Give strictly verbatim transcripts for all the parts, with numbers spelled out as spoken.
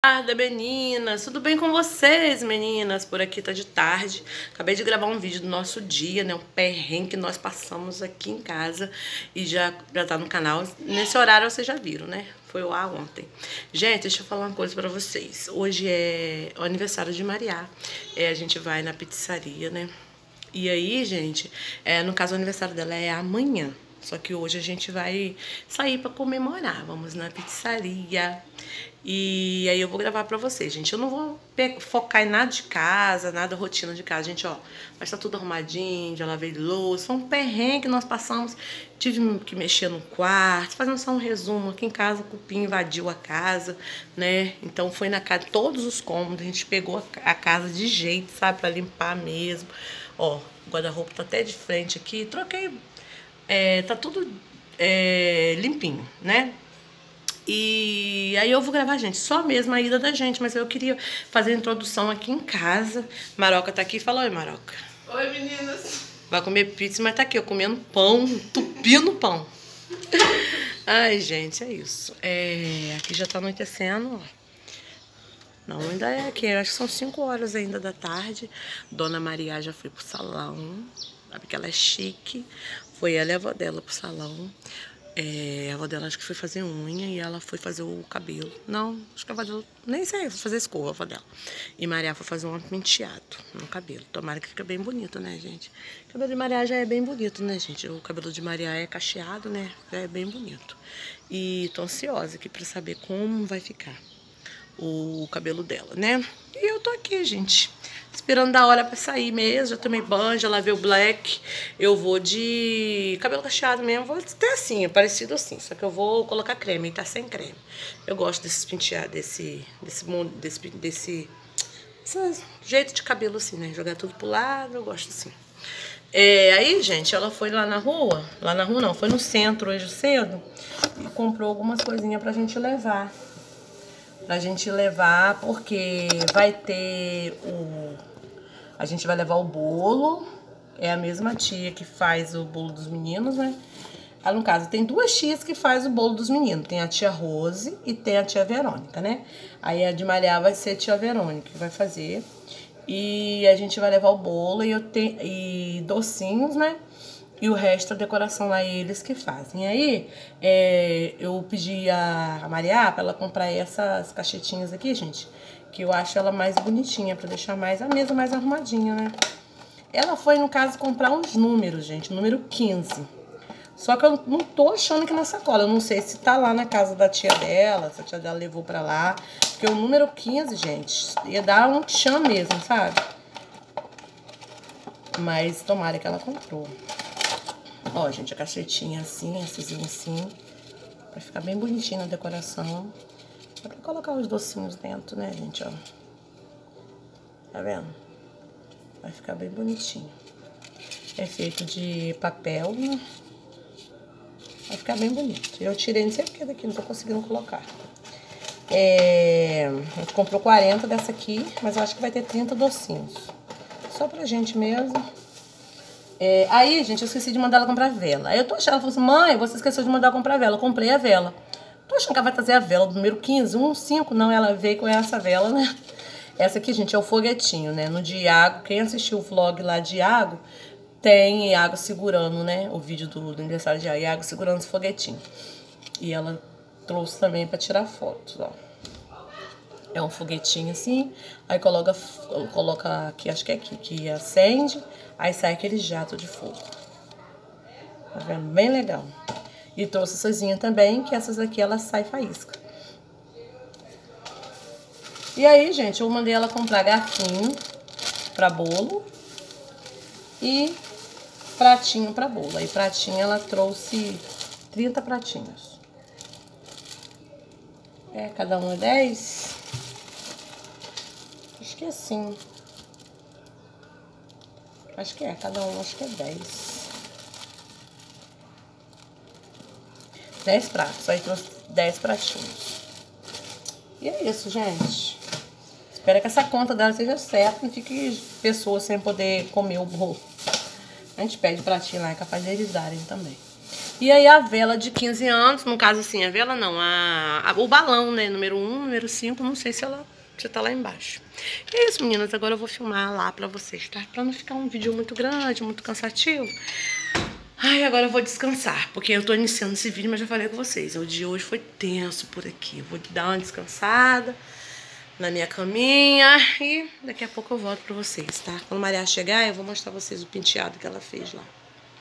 Tarde, meninas, tudo bem com vocês, meninas? Por aqui tá de tarde. Acabei de gravar um vídeo do nosso dia, né? Um perrengue que nós passamos aqui em casa e já, já tá no canal. Nesse horário vocês já viram, né? Foi lá ontem. Gente, deixa eu falar uma coisa pra vocês. Hoje é o aniversário de Mariá. É, a gente vai na pizzaria, né? E aí, gente, é, no caso o aniversário dela é amanhã. Só que hoje a gente vai sair pra comemorar. Vamos na pizzaria. E aí eu vou gravar pra vocês, gente. Eu não vou focar em nada de casa, nada rotina de casa, gente, ó. Mas tá tudo arrumadinho, já lavei louça. Foi um perrengue que nós passamos. Tive que mexer no quarto, fazendo só um resumo. Aqui em casa o cupim invadiu a casa, né? Então foi na casa, todos os cômodos. A gente pegou a casa de jeito, sabe? Pra limpar mesmo. Ó, o guarda-roupa tá até de frente aqui. Troquei... É, tá tudo é, limpinho, né? E aí eu vou gravar, gente, só mesmo a ida da gente, mas eu queria fazer a introdução aqui em casa. Maroca tá aqui, fala oi, Maroca. Oi, meninas. Vai comer pizza, mas tá aqui, eu comendo pão, tupindo pão. Ai, gente, é isso. É, aqui já tá anoitecendo, ó. Não, ainda é aqui, acho que são cinco horas ainda da tarde. Dona Maria já foi pro salão, sabe que ela é chique. Foi ela e a avó dela pro salão. É, a avó dela acho que foi fazer unha e ela foi fazer o cabelo. Não, acho que a avó dela, nem sei, foi fazer escova a avó dela. E Maria foi fazer um penteado no cabelo. Tomara que fica bem bonito, né, gente? O cabelo de Maria já é bem bonito, né, gente? O cabelo de Maria é cacheado, né? Já é bem bonito. E tô ansiosa aqui pra saber como vai ficar o cabelo dela, né? E eu tô aqui, gente, esperando da hora pra sair mesmo. Já tomei banho, já lavei o black. Eu vou de cabelo cacheado mesmo. Vou até assim, parecido assim. Só que eu vou colocar creme, tá sem creme. Eu gosto desses penteados, desse, desse, desse, desse, desse jeito de cabelo assim, né? Jogar tudo pro lado, eu gosto assim. É, aí, gente, ela foi lá na rua. Lá na rua não, foi no centro hoje cedo. E comprou algumas coisinhas pra gente levar. Pra gente levar, porque vai ter o... A gente vai levar o bolo. É a mesma tia que faz o bolo dos meninos, né? Ah, no caso, tem duas tias que faz o bolo dos meninos. Tem a tia Rose e tem a tia Verônica, né? Aí a de Mariá vai ser a tia Verônica que vai fazer. E a gente vai levar o bolo e, eu tenho, e docinhos, né? E o resto, a decoração lá, eles que fazem. Aí, é, eu pedi a Mariá pra ela comprar essas caixetinhas aqui, gente. Que eu acho ela mais bonitinha, pra deixar mais a mesa mais arrumadinha, né? Ela foi, no caso, comprar uns números, gente. Número quinze. Só que eu não tô achando que na sacola. Eu não sei se tá lá na casa da tia dela, se a tia dela levou pra lá. Porque o número quinze, gente, ia dar um tchan mesmo, sabe? Mas tomara que ela comprou. Ó, gente, a caixetinha assim, essesinho assim, pra ficar bem bonitinho na decoração. Dá pra colocar os docinhos dentro, né, gente, ó. Tá vendo? Vai ficar bem bonitinho. É feito de papel, né? Vai ficar bem bonito. Eu tirei, não sei porque daqui, não tô conseguindo colocar. É... A gente comprou quarenta dessa aqui, mas eu acho que vai ter trinta docinhos. Só pra gente mesmo. É, aí, gente, eu esqueci de mandar ela comprar vela. Aí eu tô achando, ela falou assim, mãe, você esqueceu de mandar ela comprar vela. Eu comprei a vela. Tô achando que ela vai trazer a vela do número quinze, um, cinco. Não, ela veio com essa vela, né? Essa aqui, gente, é o foguetinho, né? No de Iago, quem assistiu o vlog lá de Iago, tem Iago segurando, né? O vídeo do, do aniversário de Iago, Iago segurando esse foguetinho. E ela trouxe também pra tirar fotos, ó. É um foguetinho assim, aí coloca, coloca aqui, acho que é aqui, que acende, aí sai aquele jato de fogo. Tá vendo? Bem legal. E trouxe essas também, que essas aqui, ela sai faísca. E aí, gente, eu mandei ela comprar garfinho pra bolo e pratinho pra bolo. Aí pratinho ela trouxe trinta pratinhos. É, cada um é dez. Acho que é assim. Acho que é, cada um acho que é dez. dez pratos, aí trouxe dez pratinhos. E é isso, gente. Espero que essa conta dela seja certa, não fique pessoas sem poder comer o bolo. A gente pede pratinho lá, é capaz deles darem também. E aí a vela de quinze anos, no caso assim, a vela não, a, a, o balão, né? Número um, número cinco, não sei se ela já tá lá embaixo. E é isso, meninas. Agora eu vou filmar lá pra vocês, tá? Pra não ficar um vídeo muito grande, muito cansativo. Ai, agora eu vou descansar, porque eu tô iniciando esse vídeo, mas já falei com vocês. O dia de hoje foi tenso por aqui. Eu vou dar uma descansada na minha caminha e daqui a pouco eu volto pra vocês, tá? Quando a Maria chegar, eu vou mostrar pra vocês o penteado que ela fez lá.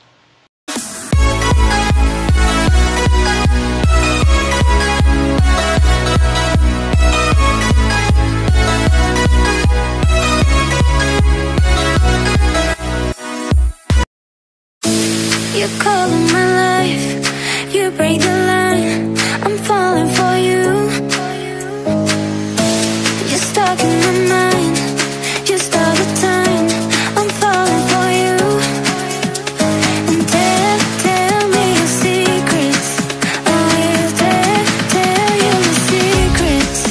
You call in my life, you break the line, I'm falling for you. You're stuck in my mind, just all the time, I'm falling for you. And tell, tell me your secrets, I will tell, tell you my secrets.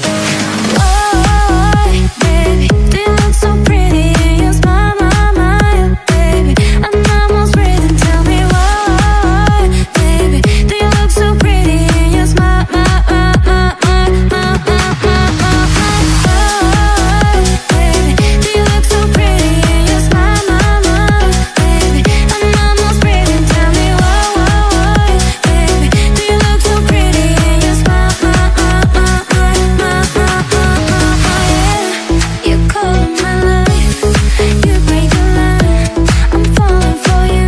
Oh, baby, do you look so pretty in your smile, my, my, baby, I'm almost breathing. Tell me why, baby, do you look so pretty in your smile, my, my, my, my, my, my, my, my, my, baby, do you look so pretty in your smile, my, my, baby, I'm almost breathing. Tell me why, why, why, baby, do you look so pretty in your smile, my, my, my, my, my, my, my, my, yeah. You call in my life, you break the line, I'm falling for you.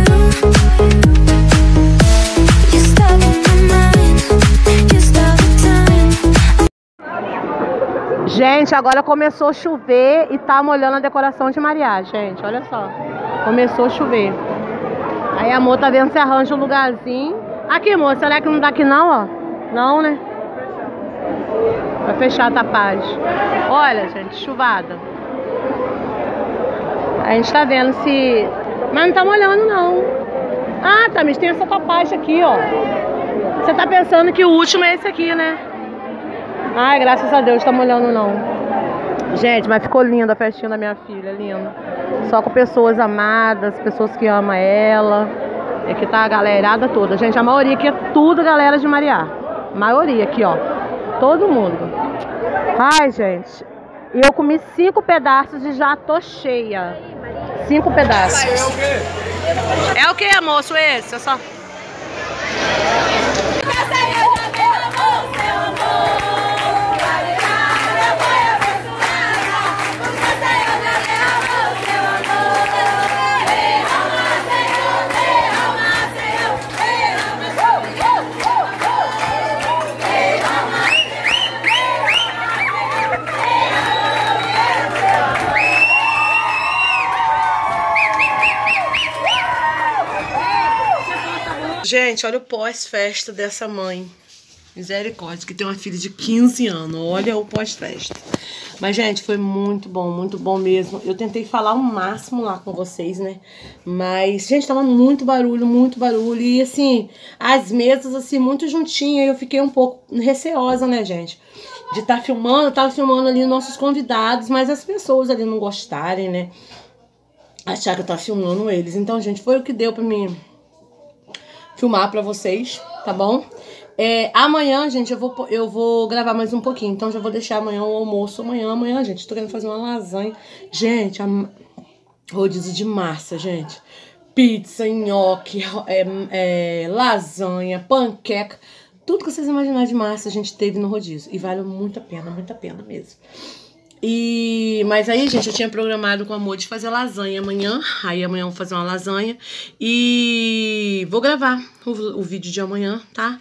You're stuck in my mind, just all the time. Gente, agora começou a chover e tá molhando a decoração de Maria, gente. Olha só. Começou a chover. Aí a moça tá vendo se arranja um lugarzinho. Aqui, moça, será que não dá aqui não, ó? Não, né? Vai fechar a tapagem. Olha, gente, chuvada. A gente tá vendo se... Mas não tá molhando, não. Ah, tá, mas tem essa tapagem aqui, ó. Você tá pensando que o último é esse aqui, né? Ai, graças a Deus, tá molhando não. Gente, mas ficou linda a festinha da minha filha, linda. Só com pessoas amadas, pessoas que amam ela. Aqui tá a galerada toda. Gente, a maioria aqui é tudo galera de Mariá. Maioria aqui, ó. Todo mundo. Ai, gente. E eu comi cinco pedaços e já tô cheia. Cinco pedaços. É o que, moço, esse? Eu só... Gente, olha o pós-festa dessa mãe. Misericórdia, que tem uma filha de quinze anos. Olha o pós-festa. Mas, gente, foi muito bom, muito bom mesmo. Eu tentei falar o máximo lá com vocês, né? Mas, gente, tava muito barulho, muito barulho. E, assim, as mesas, assim, muito juntinhas. Eu fiquei um pouco receosa, né, gente? De estar tá filmando, eu tava filmando ali nossos convidados, mas as pessoas ali não gostarem, né? Achar que eu tava filmando eles. Então, gente, foi o que deu pra mim filmar pra vocês, tá bom? É, amanhã, gente, eu vou, eu vou gravar mais um pouquinho. Então já vou deixar amanhã o almoço. Amanhã, amanhã, gente, tô querendo fazer uma lasanha. Gente, a... rodízio de massa, gente. Pizza, nhoque, é, é, lasanha, panqueca. Tudo que vocês imaginarem de massa a gente teve no rodízio. E vale muito a pena, muito a pena mesmo. E, mas aí, gente, eu tinha programado com a Amor de fazer lasanha amanhã. Aí amanhã eu vou fazer uma lasanha. E vou gravar o, o vídeo de amanhã, tá?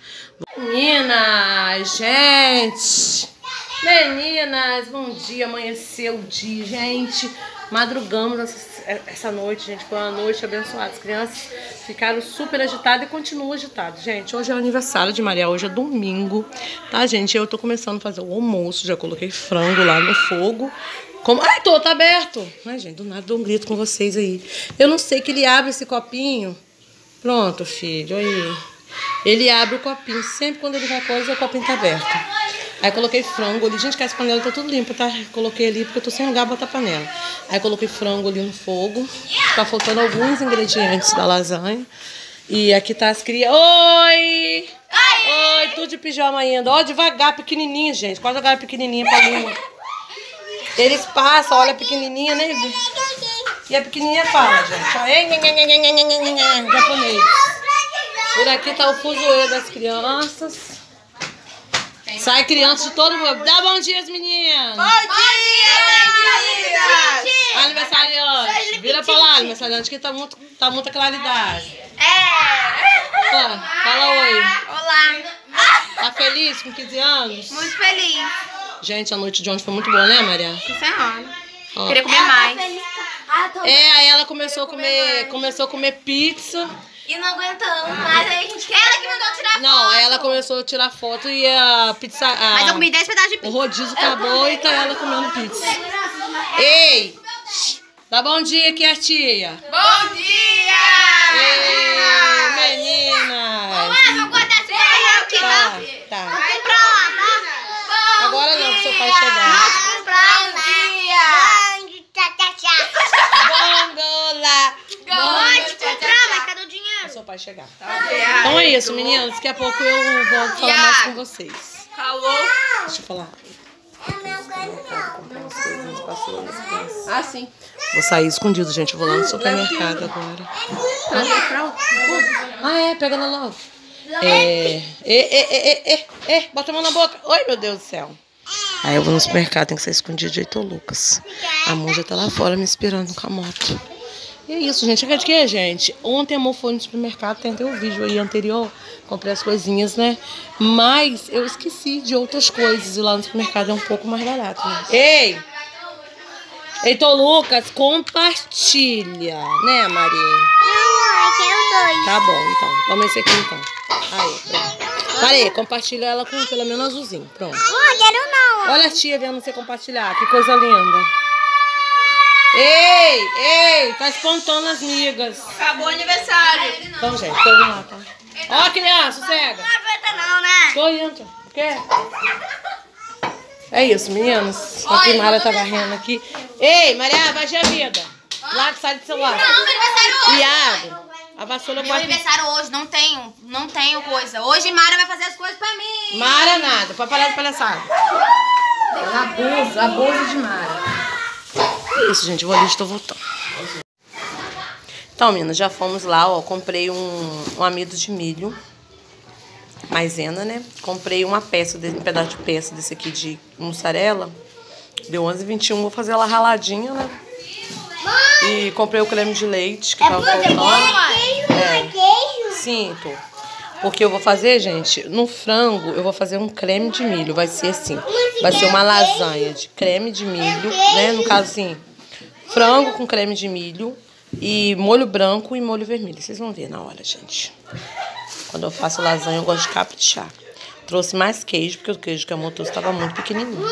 Meninas, gente! Meninas, bom dia. Amanheceu o dia, gente. Madrugamos essa, essa noite, gente. Foi uma noite abençoada. As crianças ficaram super agitadas e continuam agitadas. Gente, hoje é o aniversário de Maria. Hoje é domingo, tá, gente? Eu tô começando a fazer o almoço. Já coloquei frango lá no fogo. Como... Ai, tô, tá aberto. Ai, gente, do nada dou um grito com vocês aí. Eu não sei que ele abre esse copinho. Pronto, filho, aí. Ele abre o copinho. Sempre quando ele vai coisa, o copinho tá aberto. Aí coloquei frango ali. Gente, que essa panela tá tudo limpa, tá? Coloquei ali porque eu tô sem lugar pra botar panela. Aí coloquei frango ali no fogo. Tá faltando alguns ingredientes da lasanha. E aqui tá as crianças. Oi! Oi, tudo de pijama ainda. Ó, devagar, pequenininha, gente. Quase jogaram pequenininha pra Luma. Eles passam, olha a pequenininha, né? E a pequenininha fala, gente. Ó, japonês. Por aqui tá o fuzuê das crianças. Sai criança de todo mundo. Dá bom dia, meninas. Bom dia, meninas. Aniversariante. Vira pra lá, aniversariante, que tá, muito, tá muita claridade. É. Fala, fala oi. Olá. Tá feliz com quinze anos? Muito feliz. Gente, a noite de ontem foi muito boa, né, Maria? Encerrando. Ó. Queria comer mais. É, aí ela começou a comer, começou a comer pizza. E não aguentamos, mas aí a gente quer. Ela que mandou tirar foto. Não, aí ela começou a tirar foto e a pizza... A, Mas eu comi dez pedaços de o pizza. rodízio acabou e tá ela comendo pizza. Ei! Dá bom dia aqui, a tia. Bom dia! Ei, meninas! Vamos guardar esse aí aqui, Tá, tá? tá. Vai pra lá, tá? Agora não, que seu pai chegar. Bom dia! Bongola! Pode comprar, mas cadê o dinheiro? Seu pai chegar. Então é isso, meninas. Daqui a pouco eu volto falar mais com vocês. Falou? Deixa eu falar. Ah, sim. Vou sair escondido, gente. Eu vou lá no supermercado agora. Ah, é? Pega ela logo. É. É, é, é, é, é. Bota a mão na boca. Oi, meu Deus do céu. Aí eu vou no supermercado, tem que sair escondido de Heitor Lucas. A mãe já tá lá fora me esperando com a moto. E é isso, gente. Chega de quê, gente? Ontem a amor foi no supermercado, tem até o vídeo aí anterior. Comprei as coisinhas, né? Mas eu esqueci de outras coisas. E lá no supermercado é um pouco mais barato, né? Ei! Heitor Lucas, compartilha. Né, Maria? Não, eu quero dois. Tá bom, então. Toma esse aqui, então. Aí, pronto. Parei, compartilha ela com pelo menos azulzinho. Pronto. Não, quero não. Olha a tia vendo você compartilhar. Que coisa linda. Ei, ei, tá espontando as migas. Acabou o aniversário. Então, gente, tô indo lá, tá? Ó, criança, cega. Não aguenta não, né? Tô indo. O quê? É isso, meninas. A Primara tá varrendo aqui. Ei, Maria, vai de a vida. Lá que sai do celular. Não, meu aniversário hoje. Iago, a vassoura Meu pode... aniversário hoje, não tenho, não tenho coisa. Hoje Mara vai fazer as coisas pra mim. Mara nada, pra parar de palhaçada. Ela abusa, abusa de Mara. É isso, gente, eu vou ali e tô voltando. Então, meninas, já fomos lá, ó. Comprei um, um amido de milho. Maisena, né? Comprei uma peça, um pedaço de peça desse aqui de mussarela. Deu onze e vinte e um, vou fazer ela raladinha, né? E comprei o creme de leite que tava faltando. É. Sim, tô. Porque eu vou fazer, gente, no frango, eu vou fazer um creme de milho. Vai ser assim, vai ser uma lasanha de creme de milho, né? No caso, assim, frango com creme de milho e molho branco e molho vermelho. Vocês vão ver na hora, gente. Quando eu faço lasanha, eu gosto de caprichar. Trouxe mais queijo, porque o queijo que a moto estava muito pequenininho.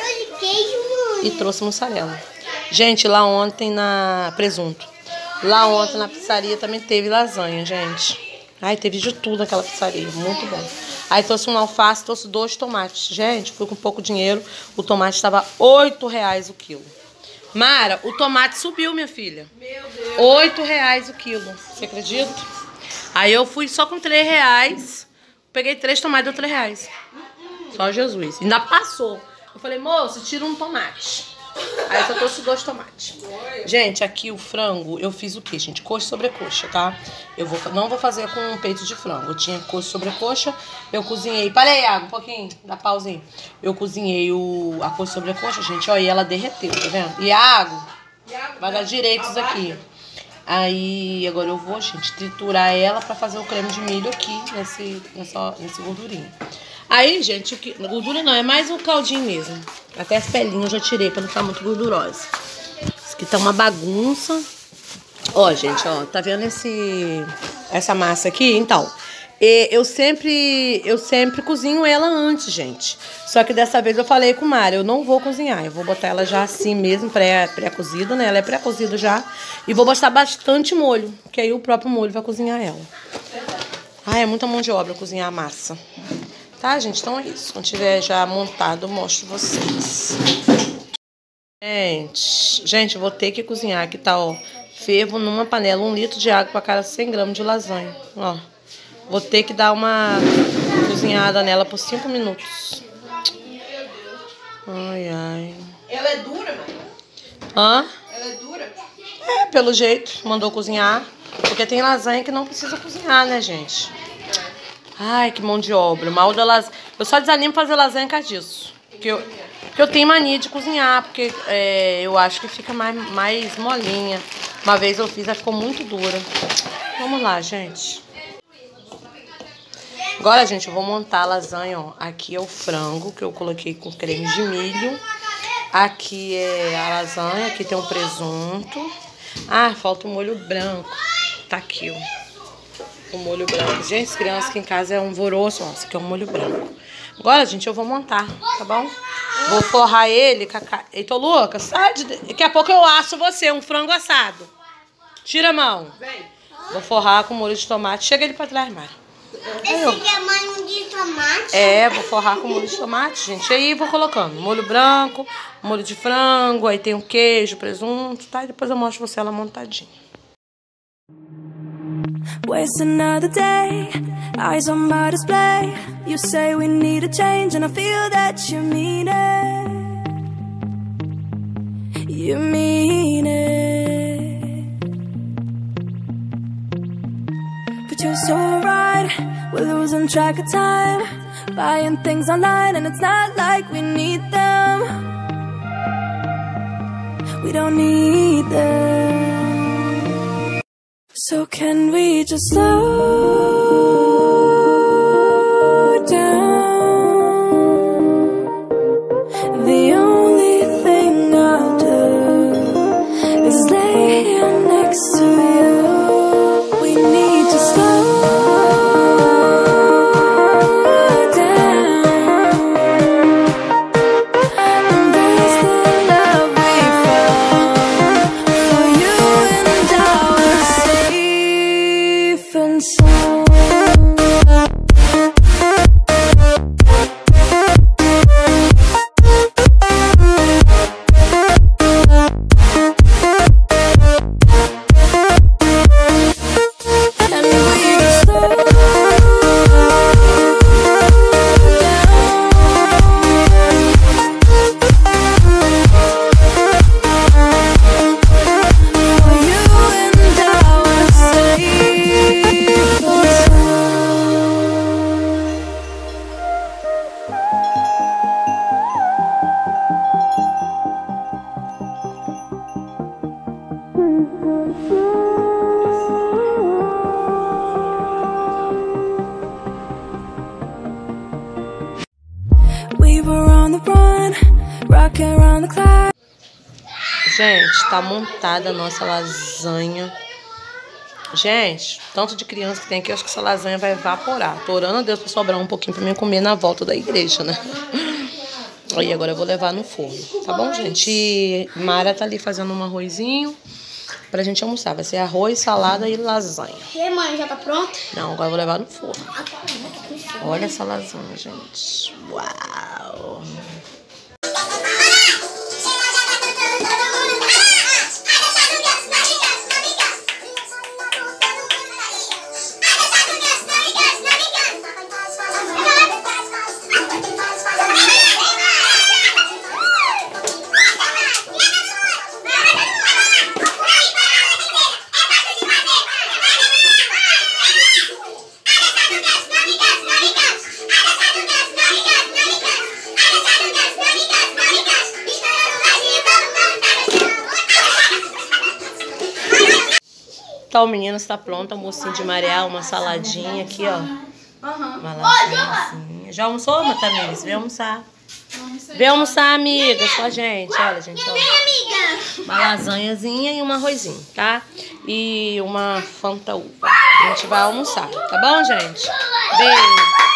E trouxe mussarela. Gente, lá ontem na... presunto. Lá ontem na pizzaria também teve lasanha, gente. Ai, teve de tudo naquela pizzaria. Muito bom. Aí trouxe um alface, trouxe dois tomates. Gente, fui com pouco dinheiro. O tomate estava oito reais o quilo. Mara, o tomate subiu, minha filha. Meu Deus. oito reais o quilo. Você acredita? Aí eu fui só com três reais. Peguei três tomates, deu três reais. Só Jesus. Ainda passou. Eu falei, moço, tira um tomate. Aí eu só trouxe dois tomates. Gente, aqui o frango, eu fiz o quê, gente? Coxa sobre coxa, tá? Eu vou, não vou fazer com peito de frango. Eu tinha coxa sobre coxa. Eu cozinhei. Para aí, Iago, um pouquinho. Dá pausa aí. Eu cozinhei o, a coxa sobre coxa, gente. Ó, e ela derreteu, tá vendo? Iago, vai dar direitos aqui. Aí, agora eu vou, gente, triturar ela pra fazer o creme de milho aqui, nesse, nessa, nesse gordurinho. Aí, gente, o que, gordura não, é mais um caldinho mesmo. Até as pelinhas eu já tirei pra não ficar muito gordurosa. Isso aqui tá uma bagunça. Ó, gente, ó, tá vendo esse, essa massa aqui? Então, eu sempre, eu sempre cozinho ela antes, gente. Só que dessa vez eu falei com o Mário, eu não vou cozinhar. Eu vou botar ela já assim mesmo, pré, pré-cozida, né? Ela é pré-cozida já. E vou botar bastante molho, que aí o próprio molho vai cozinhar ela. Ah, é muita mão de obra cozinhar a massa. Tá, gente? Então é isso. Quando tiver já montado, eu mostro vocês. Gente, gente, eu vou ter que cozinhar. Aqui tá, ó, fervo numa panela um litro de água para cada cem gramas de lasanha. Ó, vou ter que dar uma cozinhada nela por cinco minutos. Ai, ai. Ela é dura, mãe? Hã? Ela é dura? É, pelo jeito, mandou cozinhar. Porque tem lasanha que não precisa cozinhar, né, gente? Ai, que mão de obra. Mal da lasanha. Eu só desanimo fazer lasanha por causa disso. Porque eu, porque eu tenho mania de cozinhar. Porque é, eu acho que fica mais, mais molinha. Uma vez eu fiz, ela ficou muito dura. Vamos lá, gente. Agora, gente, eu vou montar a lasanha, ó. Aqui é o frango que eu coloquei com creme de milho. Aqui é a lasanha, aqui tem um presunto. Ah, falta o molho branco. Tá aqui, ó. O molho branco. Gente, as crianças aqui em casa é um alvoroço. Ó, esse aqui é um molho branco. Agora, gente, eu vou montar, tá bom? Vou forrar ele com a carne. Eita, Luca, sai de... Daqui a pouco eu asso você, um frango assado. Tira a mão. Vou forrar com molho de tomate. Chega ele pra trás, Mara. Esse aqui é molho de tomate? É, vou forrar com molho de tomate, gente. Aí vou colocando molho branco, molho de frango, aí tem o queijo, presunto, tá? E depois eu mostro você ela montadinha. Waste another day, eyes on my display. You say we need a change and I feel that you mean it. You mean it. But you're so right, we're losing track of time. Buying things online and it's not like we need them. We don't need them. So can we just slow down? The only thing I'll do is lay here next to you. We need to slow down. Embrace the love we found for you and our safe and sound. And we just slow down for you and our safe and we were on the run, rocking around the clock. Gente, tá montada a nossa lasanha. Gente, tanto de criança que tem aqui, eu acho que essa lasanha vai evaporar. Tô orando a Deus pra sobrar um pouquinho pra mim comer na volta da igreja, né? Aí agora eu vou levar no forno, tá bom, gente? E Mara tá ali fazendo um arrozinho pra gente almoçar. Vai ser arroz, salada e lasanha. E mãe, já tá pronto? Não, agora eu vou levar no forno. Olha essa lasanha, gente. Uau! Então, meninas, tá pronta. Almocinho de Mariel, uma saladinha aqui, ó. Uma lasanhazinha. Já almoçou, Matamis? Vem almoçar. Vem almoçar, amiga, com a gente. Olha, gente, ó. Uma lasanhazinha e um arrozinho, tá? E uma Fanta uva. A gente vai almoçar, tá bom, gente? Beijo.